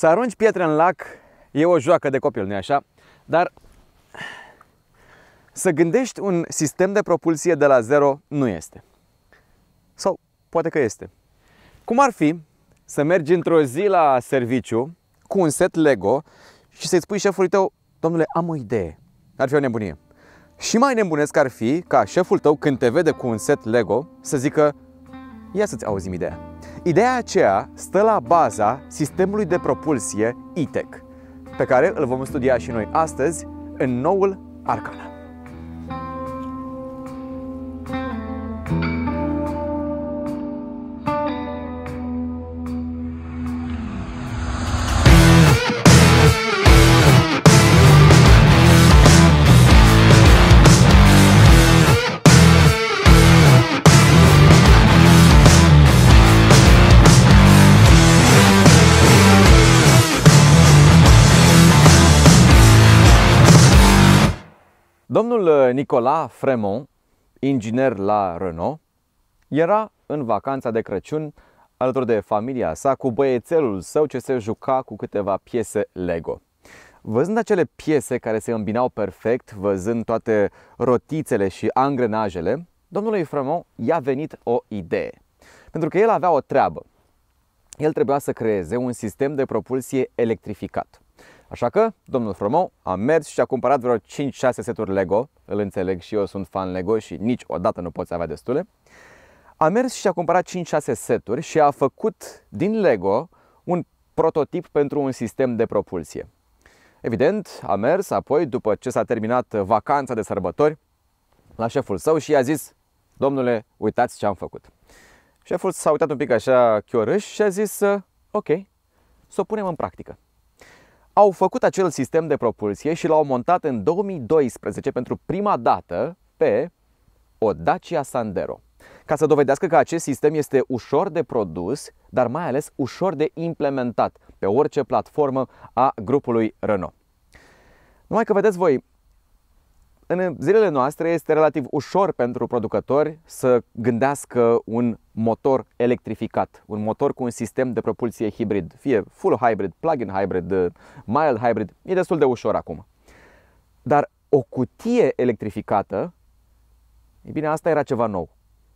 Să arunci pietre în lac e o joacă de copil, nu-i așa? Dar să gândești un sistem de propulsie de la zero nu este. Sau poate că este. Cum ar fi să mergi într-o zi la serviciu cu un set Lego și să-i spui șefului tău: domnule, am o idee. Ar fi o nebunie. Și mai nebunesc ar fi ca șeful tău, când te vede cu un set Lego, să zică: ia să-ți auzim ideea. Ideea aceea stă la baza sistemului de propulsie E-Tech, pe care îl vom studia și noi astăzi în noul Arcana. Domnul Nicolas Fremont, inginer la Renault, era în vacanța de Crăciun alături de familia sa cu băiețelul său ce se juca cu câteva piese Lego. Văzând acele piese care se îmbinau perfect, văzând toate rotițele și angrenajele, domnului Fremont i-a venit o idee. Pentru că el avea o treabă. El trebuia să creeze un sistem de propulsie electrificat. Așa că domnul Fremont a mers și a cumpărat vreo 5-6 seturi Lego. Îl înțeleg, și eu sunt fan Lego și niciodată nu poți avea destule. A mers și a cumpărat 5-6 seturi și a făcut din Lego un prototip pentru un sistem de propulsie. Evident, a mers apoi, după ce s-a terminat vacanța de sărbători, la șeful său și i-a zis: domnule, uitați ce am făcut. Șeful s-a uitat un pic așa chiorâș și a zis: ok, să o punem în practică. Au făcut acel sistem de propulsie și l-au montat în 2012 pentru prima dată pe o Dacia Sandero, ca să dovedească că acest sistem este ușor de produs, dar mai ales ușor de implementat pe orice platformă a grupului Renault. Numai că vedeți voi, în zilele noastre este relativ ușor pentru producători să gândească un motor electrificat, un motor cu un sistem de propulsie hibrid, fie full hybrid, plug-in hybrid, mild hybrid, e destul de ușor acum. Dar o cutie electrificată, e bine, asta era ceva nou.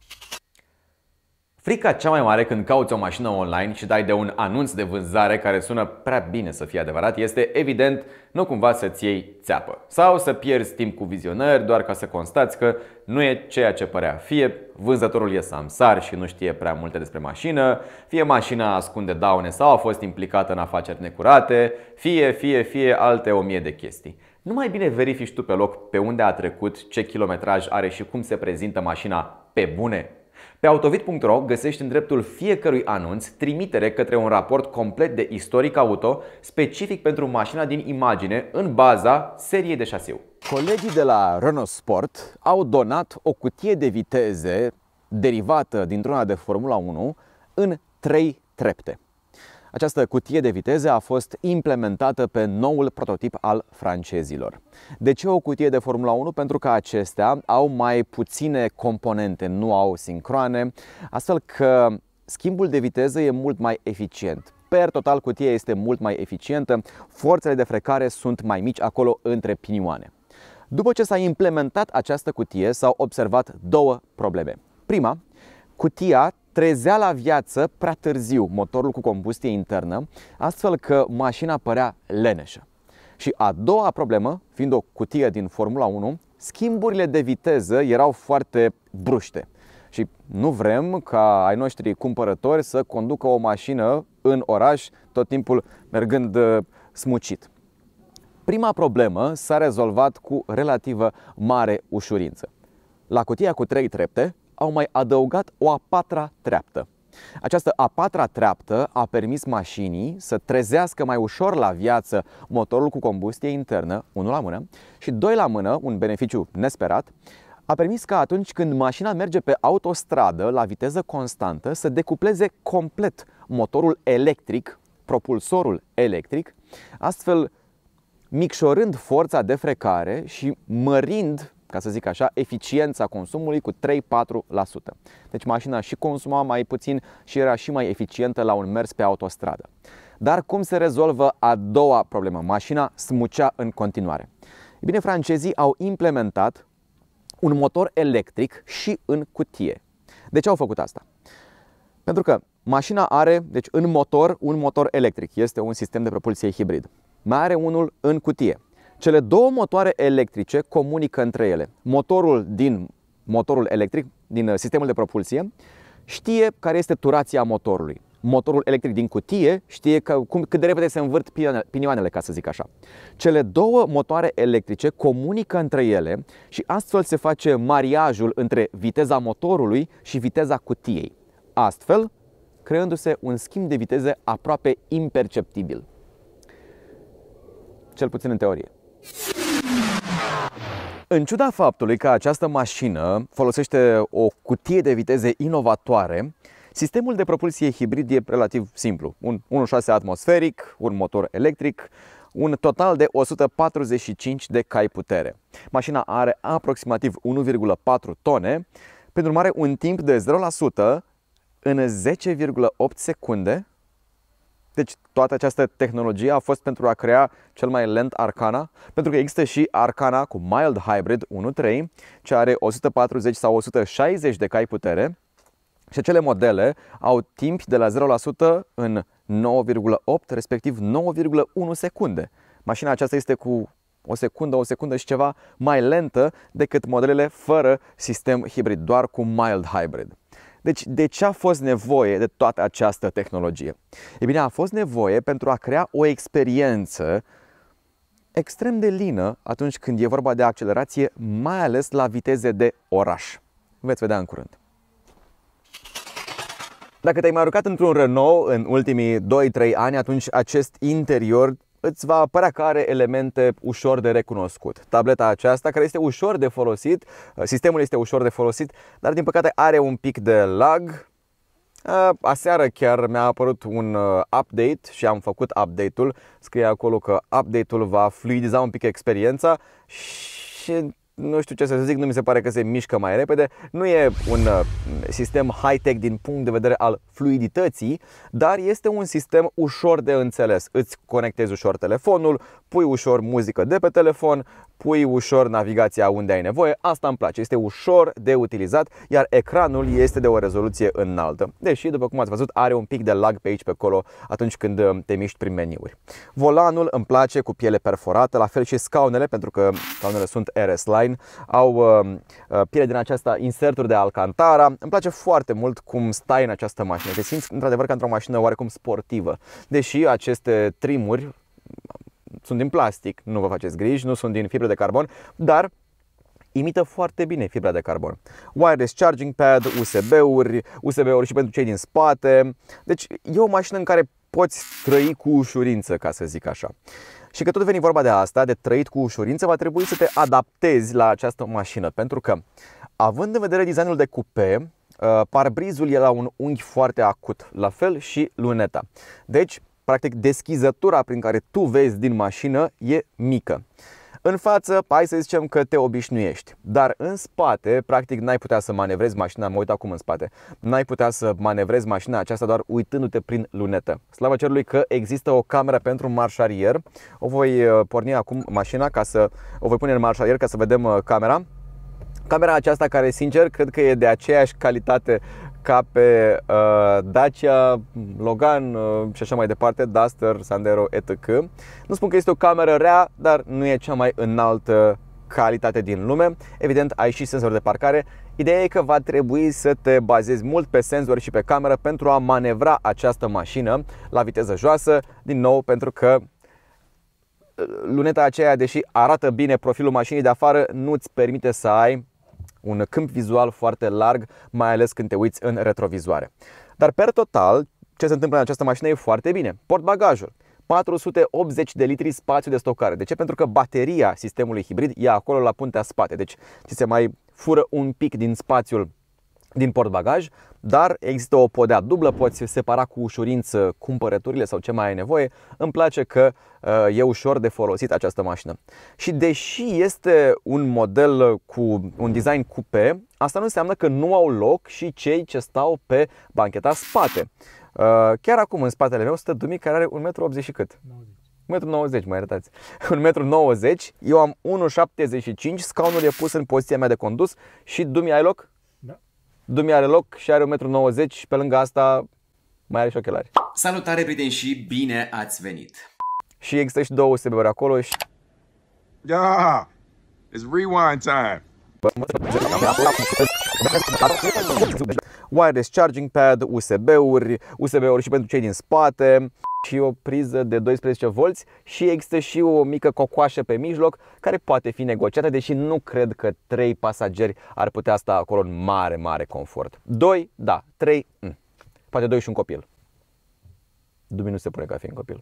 Frica cea mai mare când cauți o mașină online și dai de un anunț de vânzare care sună prea bine să fie adevărat este, evident, nu cumva să-ți iei țeapă sau să pierzi timp cu vizionări doar ca să constați că nu e ceea ce părea. Fie vânzătorul e samsar și nu știe prea multe despre mașină, fie mașina ascunde daune sau a fost implicată în afaceri necurate, fie alte 1000 de chestii. Nu mai bine verifici tu pe loc pe unde a trecut, ce kilometraj are și cum se prezintă mașina pe bune? Pe Autovit.ro găsești în dreptul fiecărui anunț trimitere către un raport complet de istoric auto specific pentru mașina din imagine în baza seriei de șasiu. Colegii de la Renault Sport au donat o cutie de viteze derivată dintr-una de Formula 1 în 3 trepte. Această cutie de viteze a fost implementată pe noul prototip al francezilor. De ce o cutie de Formula 1? Pentru că acestea au mai puține componente, nu au sincroane, astfel că schimbul de viteză e mult mai eficient. Per total, cutia este mult mai eficientă, forțele de frecare sunt mai mici acolo între pinioane. După ce s-a implementat această cutie, s-au observat două probleme. Prima, cutia trezea la viață prea târziu motorul cu combustie internă, astfel că mașina părea leneșă. Și a doua problemă, fiind o cutie din Formula 1, schimburile de viteză erau foarte bruște. Și nu vrem ca ai noștri cumpărători să conducă o mașină în oraș tot timpul mergând smucit. Prima problemă s-a rezolvat cu relativă mare ușurință. La cutia cu 3 trepte au mai adăugat o a 4-a treaptă. Această a 4-a treaptă a permis mașinii să trezească mai ușor la viață motorul cu combustie internă, unul la mână, și doi la mână, un beneficiu nesperat, a permis ca atunci când mașina merge pe autostradă la viteză constantă să decupleze complet motorul electric, propulsorul electric, astfel micșorând forța de frecare și mărind, ca să zic așa, eficiența consumului cu 3-4%. Deci mașina și consuma mai puțin și era și mai eficientă la un mers pe autostradă. Dar cum se rezolvă a doua problemă? Mașina smucea în continuare. E bine, francezii au implementat un motor electric și în cutie. De ce au făcut asta? Pentru că mașina are, deci în motor, un motor electric. Este un sistem de propulsie hibrid. Mai are unul în cutie. Cele două motoare electrice comunică între ele. Motorul electric din sistemul de propulsie știe care este turația motorului. Motorul electric din cutie știe cât de repede se învârt pinioanele, ca să zic așa. Cele două motoare electrice comunică între ele și astfel se face mariajul între viteza motorului și viteza cutiei. Astfel, creându-se un schimb de viteze aproape imperceptibil. Cel puțin în teorie. În ciuda faptului că această mașină folosește o cutie de viteze inovatoare, sistemul de propulsie hibrid e relativ simplu. Un 1.6 atmosferic, un motor electric, un total de 145 de cai putere. Mașina are aproximativ 1,4 tone, pentru urmare un timp de 0% în 10,8 secunde. Deci toată această tehnologie a fost pentru a crea cel mai lent Arkana, pentru că există și Arkana cu Mild Hybrid 1.3, ce are 140 sau 160 de cai putere. Și acele modele au timp de la 0% în 9,8, respectiv 9,1 secunde. Mașina aceasta este cu o secundă și ceva mai lentă decât modelele fără sistem hibrid, doar cu Mild Hybrid. Deci, de ce a fost nevoie de toată această tehnologie? E bine, a fost nevoie pentru a crea o experiență extrem de lină atunci când e vorba de accelerație, mai ales la viteze de oraș. Veți vedea în curând. Dacă te-ai mai urcat într-un Renault în ultimii 2-3 ani, atunci acest interior îți va părea că are elemente ușor de recunoscut. Tableta aceasta, care este ușor de folosit, sistemul este ușor de folosit, dar din păcate are un pic de lag. Aseară chiar mi-a apărut un update și am făcut update-ul. Scrie acolo că update-ul va fluidiza un pic experiența și nu știu ce să zic, nu mi se pare că se mișcă mai repede. Nu e un sistem high-tech din punct de vedere al fluidității, dar este un sistem ușor de înțeles. Îți conectezi ușor telefonul, pui ușor muzică de pe telefon, pui ușor navigația unde ai nevoie. Asta îmi place, este ușor de utilizat, iar ecranul este de o rezoluție înaltă. Deși, după cum ați văzut, are un pic de lag pe aici, pe acolo, atunci când te miști prin meniuri. Volanul îmi place cu piele perforată, la fel și scaunele, pentru că scaunele sunt RS-Line, au piele din aceasta, inserturi de Alcantara. Îmi place foarte mult cum stai în această mașină. Te simți într-adevăr ca într-o mașină oarecum sportivă. Deși aceste trimuri sunt din plastic, nu vă faceți griji, nu sunt din fibră de carbon, dar imită foarte bine fibra de carbon. Wireless charging pad, USB-uri și pentru cei din spate. Deci e o mașină în care poți trăi cu ușurință, ca să zic așa. Și că tot veni vorba de asta, de trăit cu ușurință, va trebui să te adaptezi la această mașină, pentru că, având în vedere designul de cupe, parbrizul e la un unghi foarte acut, la fel și luneta. Deci, practic, deschizătura prin care tu vezi din mașină e mică. În față, hai să zicem că te obișnuiești, dar în spate, practic, n-ai putea să manevrezi mașina, mă uit acum în spate, n-ai putea să manevrezi mașina aceasta doar uitându-te prin lunetă. Slavă cerului că există o cameră pentru marșarier. O voi porni acum mașina, o voi pune în marșarier ca să vedem camera. Camera aceasta care, sincer, cred că e de aceeași calitate ca pe Dacia, Logan și așa mai departe, Duster, Sandero, etc. Nu spun că este o cameră rea, dar nu e cea mai înaltă calitate din lume. Evident, ai și senzor de parcare. Ideea e că va trebui să te bazezi mult pe senzori și pe cameră pentru a manevra această mașină la viteză joasă, din nou pentru că luneta aceea, deși arată bine profilul mașinii de afară, nu îți permite să ai un câmp vizual foarte larg, mai ales când te uiți în retrovizoare. Dar per total, ce se întâmplă în această mașină e foarte bine. Portbagajul, 480 de litri spațiu de stocare. De ce? Pentru că bateria sistemului hibrid e acolo la puntea spate. Deci ți se mai fură un pic din spațiul din portbagaj, dar există o podea dublă, poți separa cu ușurință cumpărăturile sau ce mai ai nevoie. Îmi place că e ușor de folosit această mașină. Și deși este un model cu un design coupé, asta nu înseamnă că nu au loc și cei ce stau pe bancheta spate. Chiar acum în spatele meu stă Dumi, care are 1,80 m și cât? 1,90 m, mă iertați. 1,90 m, eu am 1,75 m, scaunul e pus în poziția mea de condus și Dumi, ai loc? Da. Dumi are loc și are 1,90 m și pe lângă asta mai are și ochelari. Salutare, prieteni, și bine ați venit! Și există și două USB-uri acolo și... Yeah, it's rewind time. Wireless charging pad, USB-uri și pentru cei din spate și o priză de 12V și există și o mică cocoașă pe mijloc care poate fi negociată, deși nu cred că 3 pasageri ar putea sta acolo în mare confort. 2, da, 3, poate 2 și un copil. Dumi nu se pune ca fiind copil.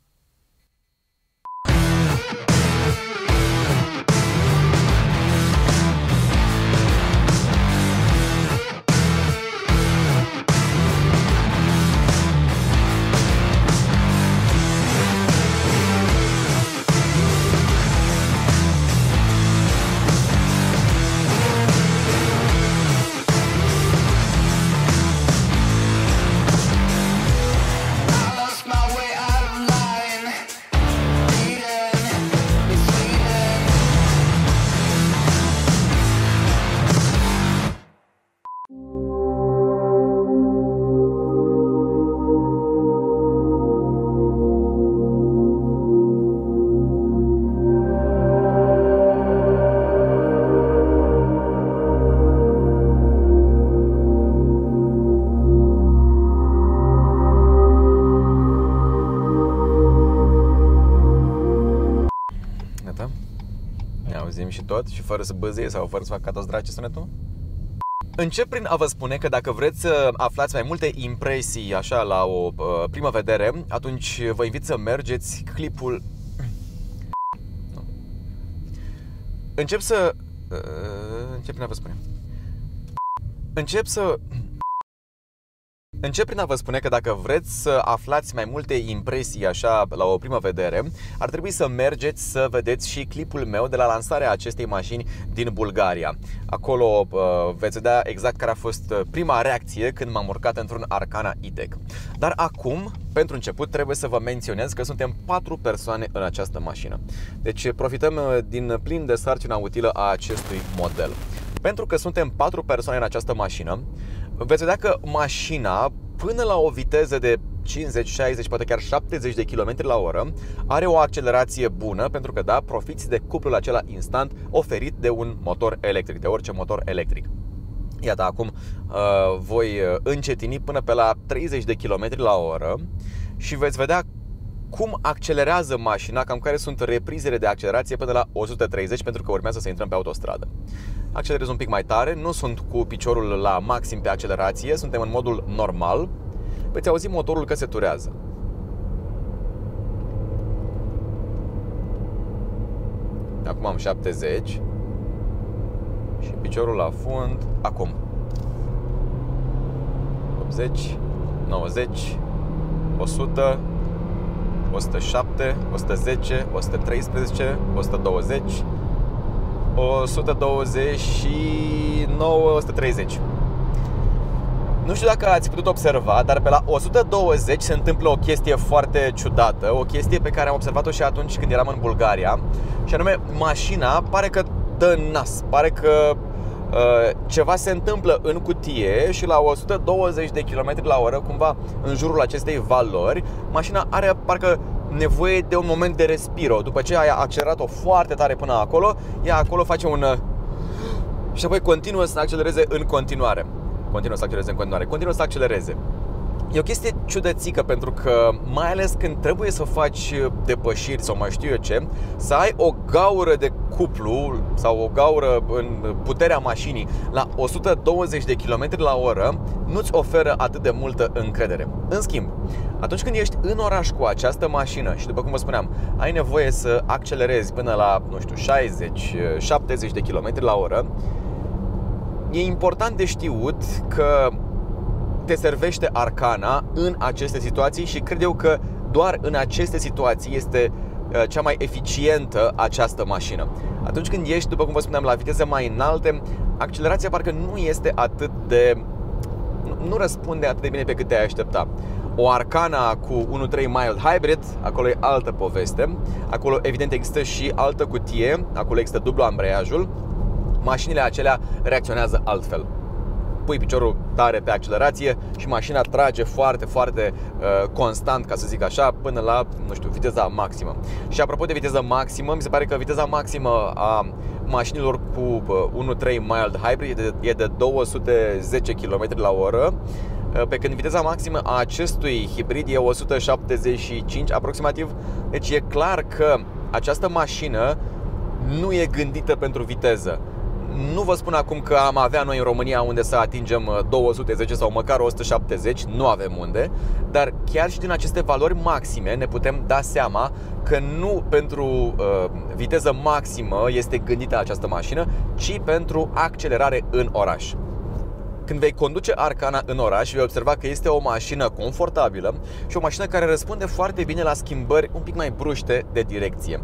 Și tot, și fără să băzie sau fără să fac catastrace sunetul? Încep prin a vă spune că dacă vreți să aflați mai multe impresii așa la o primă vedere, atunci vă invit să mergeți clipul... Încep prin a vă spune. Încep prin a vă spune că dacă vreți să aflați mai multe impresii așa la o primă vedere, ar trebui să mergeți să vedeți și clipul meu de la lansarea acestei mașini din Bulgaria. Acolo veți vedea exact care a fost prima reacție când m-am urcat într-un Arkana E-Tech. Dar acum, pentru început, trebuie să vă menționez că suntem 4 persoane în această mașină. Deci profităm din plin de sarcina utilă a acestui model. Pentru că suntem 4 persoane în această mașină, veți vedea că mașina, până la o viteză de 50, 60, poate chiar 70 de km la oră, are o accelerație bună, pentru că, da, profiți de cuplul acela instant oferit de un motor electric, de orice motor electric. Iată, acum voi încetini până pe la 30 de km la oră și veți vedea cum accelerează mașina, cam care sunt reprizele de accelerație până la 130, pentru că urmează să intrăm pe autostradă. Accelerez un pic mai tare, nu sunt cu piciorul la maxim pe accelerație, suntem în modul normal. Veți auzi motorul că se turează. Acum am 70 și piciorul la fund. Acum 80, 90, 100, 107, 110, 113, 120, 129, 130. Nu știu dacă ați putut observa, dar pe la 120 se întâmplă o chestie foarte ciudată, o chestie pe care am observat-o și atunci când eram în Bulgaria, și anume, mașina pare că dă nas, pare că ceva se întâmplă în cutie și la 120 de km la oră, cumva în jurul acestei valori, mașina are parcă nevoie de un moment de respiro. După ce ai accelerat-o foarte tare până acolo, ea acolo face un... și apoi continuă să accelereze în continuare. Continuă să accelereze. E o chestie ciudățică, pentru că mai ales când trebuie să faci depășiri sau mai știu eu ce, să ai o gaură de cuplu sau o gaură în puterea mașinii la 120 de km la oră nu-ți oferă atât de multă încredere. În schimb, atunci când ești în oraș cu această mașină și, după cum vă spuneam, ai nevoie să accelerezi până la, nu știu, 60-70 de km la oră, E important de știut că te servește Arkana în aceste situații și cred eu că doar în aceste situații este cea mai eficientă această mașină. Atunci când ești, după cum vă spuneam, la viteze mai înalte, accelerația parcă nu este atât de... nu răspunde atât de bine pe cât te-ai aștepta. O Arkana cu 1.3 mild hybrid, acolo e altă poveste. Acolo evident există și altă cutie, acolo există dublu ambreiajul. Mașinile acelea reacționează altfel. Pui piciorul tare pe accelerație și mașina trage foarte, foarte constant, ca să zic așa, până la, nu știu, viteza maximă. Și apropo de viteză maximă, mi se pare că viteza maximă a mașinilor cu 1.3 mild hybrid e de 210 km/h, pe când viteza maximă a acestui hibrid e 175 aproximativ. Deci e clar că această mașină nu e gândită pentru viteză. Nu vă spun acum că am avea noi în România unde să atingem 210 sau măcar 170, nu avem unde, dar chiar și din aceste valori maxime ne putem da seama că nu pentru viteză maximă este gândită această mașină, ci pentru accelerare în oraș. Când vei conduce Arkana în oraș, vei observa că este o mașină confortabilă și o mașină care răspunde foarte bine la schimbări un pic mai bruște de direcție.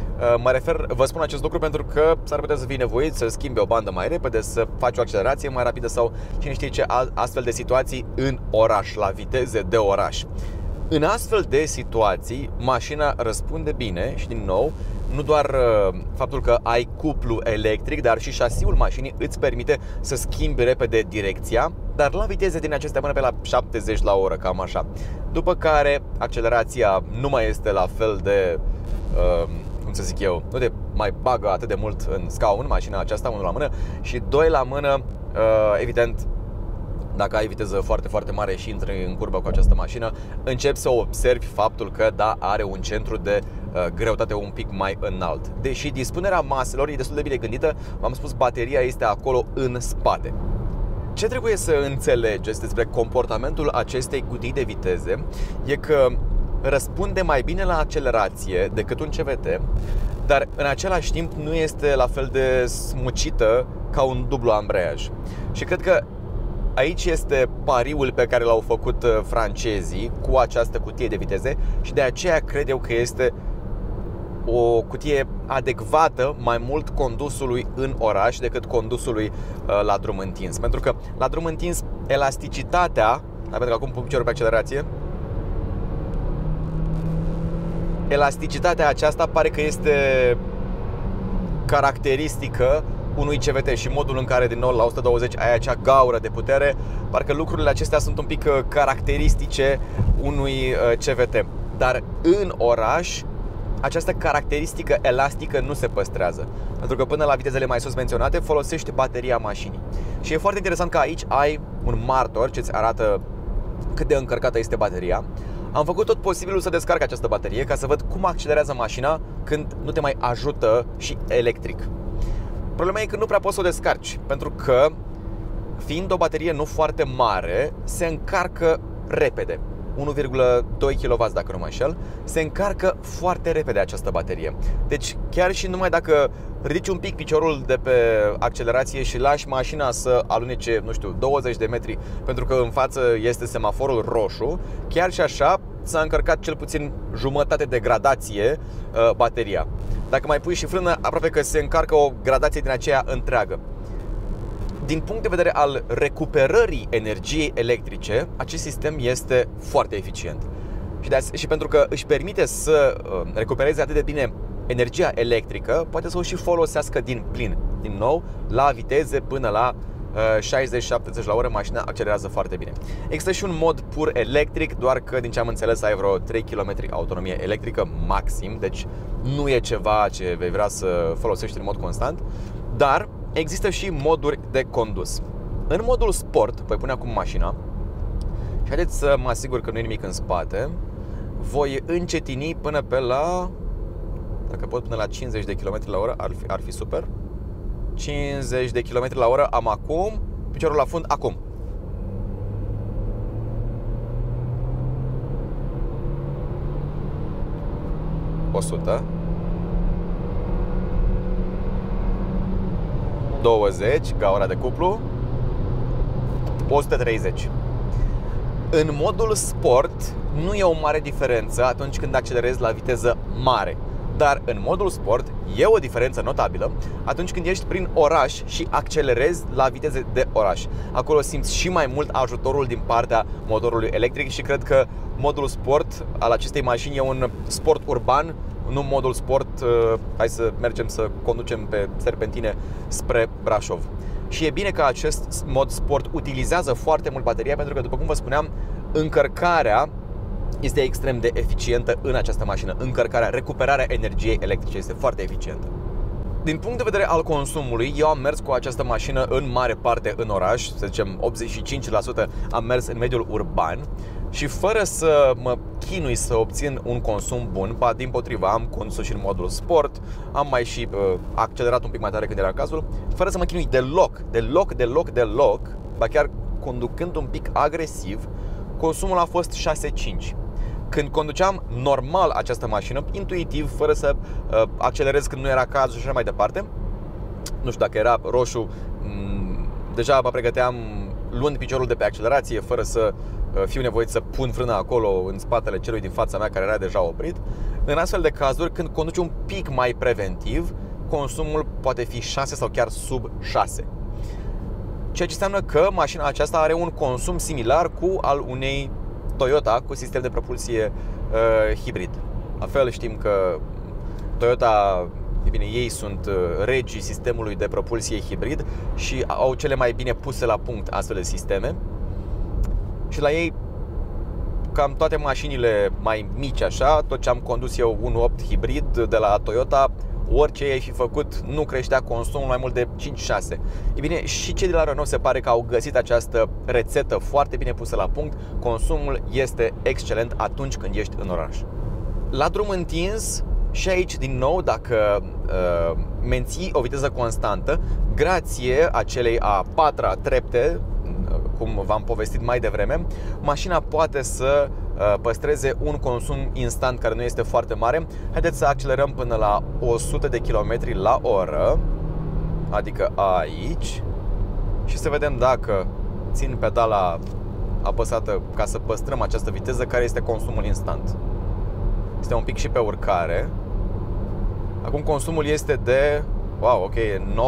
Vă spun acest lucru pentru că s-ar putea să fii nevoit să schimbi o bandă mai repede, să faci o accelerație mai rapidă sau cine știe ce astfel de situații în oraș, la viteze de oraș. În astfel de situații, mașina răspunde bine și, din nou, nu doar faptul că ai cuplu electric, dar și șasiul mașinii îți permite să schimbi repede direcția, dar la viteze din acestea până pe la 70 la oră, cam așa. După care accelerația nu mai este la fel de, cum să zic eu, nu te mai bagă atât de mult în scaun mașina aceasta, unul la mână, și doi la mână, evident, dacă ai viteză foarte, foarte mare și intri în curbă cu această mașină, începi să observi faptul că, da, are un centru de greutate un pic mai înalt. Deși dispunerea maselor e destul de bine gândită, v-am spus, bateria este acolo în spate. Ce trebuie să înțelegeți despre comportamentul acestei cutii de viteze e că răspunde mai bine la accelerație decât un CVT, dar în același timp nu este la fel de smucită ca un dublu ambreiaj. Și cred că aici este pariul pe care l-au făcut francezii cu această cutie de viteze și de aceea cred eu că este o cutie adecvată mai mult condusului în oraș decât condusului la drum întins. Pentru că la drum întins elasticitatea, pentru că acum pun piciorul pe accelerație, elasticitatea aceasta pare că este caracteristică unui CVT și modul în care, din nou, la 120 ai acea gaură de putere, parcă lucrurile acestea sunt un pic caracteristice unui CVT. Dar în oraș această caracteristică elastică nu se păstrează, pentru că până la vitezele mai sus menționate folosești bateria mașinii. Și e foarte interesant că aici ai un martor ce îți arată cât de încărcată este bateria. Am făcut tot posibilul să descarc această baterie ca să văd cum accelerează mașina când nu te mai ajută și electric. Problema e că nu prea poți să o descarci, pentru că, fiind o baterie nu foarte mare, se încarcă repede. 1,2 kW, dacă nu mă înșel, se încarcă foarte repede această baterie. Deci chiar și numai dacă ridici un pic piciorul de pe accelerație și lași mașina să alunece, nu știu, 20 de metri, pentru că în față este semaforul roșu, chiar și așa s-a încărcat cel puțin jumătate de gradație bateria. Dacă mai pui și frână, aproape că se încarcă o gradație din aceea întreagă. Din punct de vedere al recuperării energiei electrice, acest sistem este foarte eficient. Și pentru că își permite să recupereze atât de bine energia electrică, poate să o și folosească din plin. Din nou, la viteze până la 60-70 la oră, mașina accelerează foarte bine. Există și un mod pur electric, doar că, din ce am înțeles, ai vreo 3 km autonomie electrică maxim, deci nu e ceva ce vei vrea să folosești în mod constant. Dar există și moduri de condus. În modul sport, voi pune acum mașina și haideți să mă asigur că nu e nimic în spate. Voi încetini până pe la, dacă pot, până la 50 de km la oră, ar fi super. 50 de km la oră am acum, piciorul la fund acum. - 100, 20, gaura de cuplu, 130. În modul sport nu e o mare diferență atunci când accelerezi la viteză mare. Dar în modul sport e o diferență notabilă atunci când ești prin oraș și accelerezi la viteze de oraș. Acolo simți și mai mult ajutorul din partea motorului electric și cred că modul sport al acestei mașini e un sport urban, nu modul sport, hai să mergem să conducem pe serpentine spre Brașov. Și e bine că acest mod sport utilizează foarte mult bateria, pentru că, după cum vă spuneam, încărcarea este extrem de eficientă în această mașină. Încărcarea, recuperarea energiei electrice este foarte eficientă. Din punct de vedere al consumului, eu am mers cu această mașină în mare parte în oraș, să zicem 85% am mers în mediul urban și fără să mă chinui să obțin un consum bun, dimpotrivă, am condus și în modul sport, am mai și accelerat un pic mai tare când era cazul, fără să mă chinui deloc, ba chiar conducând un pic agresiv, consumul a fost 6,5. Când conduceam normal această mașină, intuitiv, fără să accelerez când nu era cazul și așa mai departe, nu știu dacă era roșu, deja mă pregăteam luând piciorul de pe accelerație, fără să fiu nevoit să pun frâna acolo în spatele celui din fața mea care era deja oprit. În astfel de cazuri, când conduci un pic mai preventiv, consumul poate fi 6 sau chiar sub 6. Ceea ce înseamnă că mașina aceasta are un consum similar cu al unei Toyota cu sistem de propulsie hibrid. La fel știm că Toyota, e bine, ei sunt regii sistemului de propulsie hibrid și au cele mai bine puse la punct astfel de sisteme. Și la ei, cam toate mașinile mai mici așa, tot ce am condus eu 1.8 hibrid de la Toyota, orice ai fi făcut, nu creștea consumul mai mult de 5-6. E bine, și cei de la Renault se pare că au găsit această rețetă foarte bine pusă la punct. Consumul este excelent atunci când ești în oraș. La drum întins, și aici din nou, dacă menții o viteză constantă, grație acelei a patra trepte, cum v-am povestit mai devreme, mașina poate să păstreze un consum instant care nu este foarte mare. Haideți să accelerăm până la 100 de km la oră, adică aici, și să vedem dacă țin pedala apăsată ca să păstrăm această viteză, care este consumul instant. Este un pic și pe urcare. Acum consumul este de, wow, ok,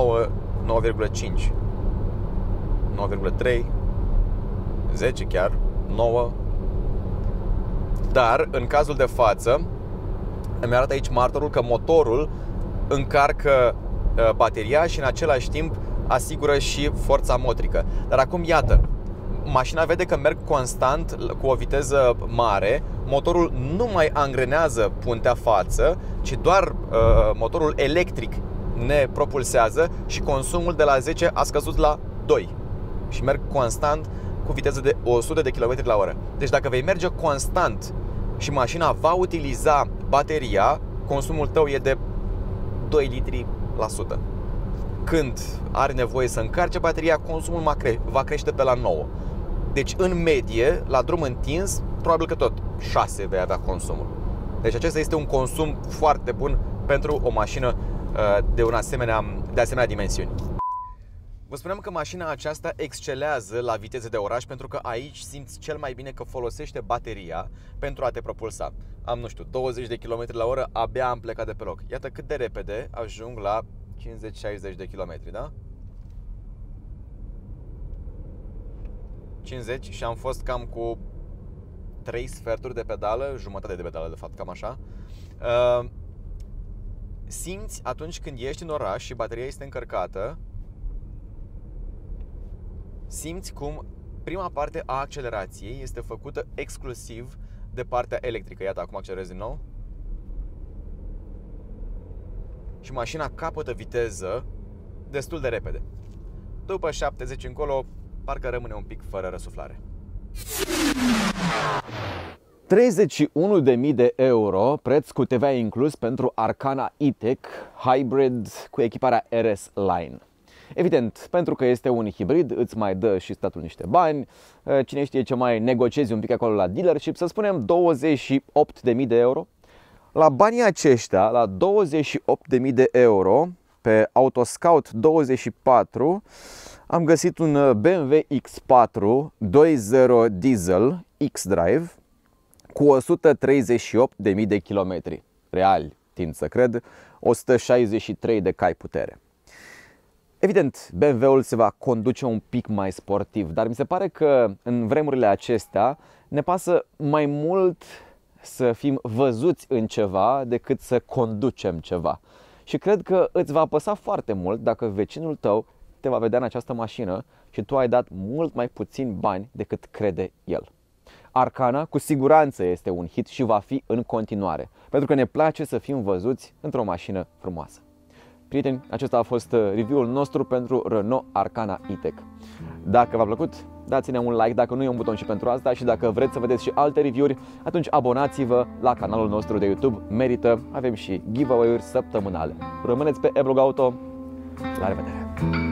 9,5, 9,3, 10 chiar, 9. Dar, în cazul de față, îmi arată aici martorul că motorul încarcă bateria și în același timp asigură și forța motrică. Dar acum, iată, mașina vede că merg constant cu o viteză mare, motorul nu mai angrenează puntea față, ci doar motorul electric ne propulsează și consumul de la 10 a scăzut la 2 și merg constant cu viteză de 100 de km la oră. Deci dacă vei merge constant și mașina va utiliza bateria, consumul tău e de 2 litri la sută. Când are nevoie să încarce bateria, consumul va crește pe la 9. Deci în medie, la drum întins, probabil că tot 6 vei avea consumul. Deci acesta este un consum foarte bun pentru o mașină de asemenea dimensiuni. Vă spuneam că mașina aceasta excelează la viteze de oraș pentru că aici simți cel mai bine că folosește bateria pentru a te propulsa. Am, nu știu, 20 de km la oră, abia am plecat de pe loc. Iată cât de repede ajung la 50-60 de km, da? 50 și am fost cam cu 3 sferturi de pedală, jumătate de pedală de fapt, cam așa. Simți atunci când ești în oraș și bateria este încărcată, simți cum prima parte a accelerației este făcută exclusiv de partea electrică. Iată, acum accelerez din nou. Și mașina capătă viteză destul de repede. După 70 încolo, parcă rămâne un pic fără răsuflare. 31.000 de euro, preț cu TVA inclus pentru Arkana E-Tech Hybrid cu echiparea RS Line. Evident, pentru că este un hibrid, îți mai dă și statul niște bani. Cine știe ce mai negociezi un pic acolo la dealership, să spunem 28.000 de euro. La banii aceștia, la 28.000 de euro, pe Autoscout24 am găsit un BMW X4 2.0 diesel X-Drive cu 138.000 de kilometri. Real, tind să cred, 163 de cai putere. Evident, BMW-ul se va conduce un pic mai sportiv, dar mi se pare că în vremurile acestea ne pasă mai mult să fim văzuți în ceva decât să conducem ceva. Și cred că îți va apăsa foarte mult dacă vecinul tău te va vedea în această mașină și tu ai dat mult mai puțin bani decât crede el. Arkana cu siguranță este un hit și va fi în continuare, pentru că ne place să fim văzuți într-o mașină frumoasă. Prieteni, acesta a fost review-ul nostru pentru Renault Arkana E-Tech. Dacă v-a plăcut, dați-ne un like, dacă nu e un buton și pentru asta, și dacă vreți să vedeți și alte review-uri, atunci abonați-vă la canalul nostru de YouTube, merită, avem și giveaway-uri săptămânale. Rămâneți pe eBlog Auto, la revedere!